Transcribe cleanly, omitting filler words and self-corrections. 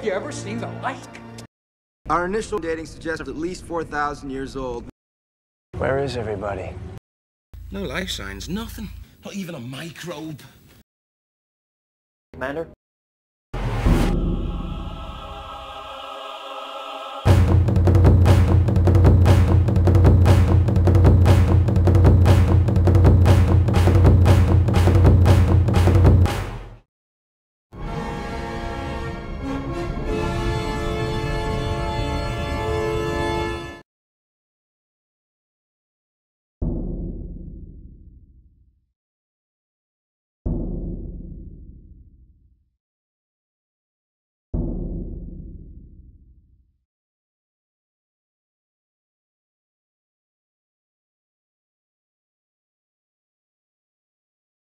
you ever seen the like? Our initial dating suggests at least 4,000 years old. Where is everybody? No life signs, nothing. Not even a microbe. Commander?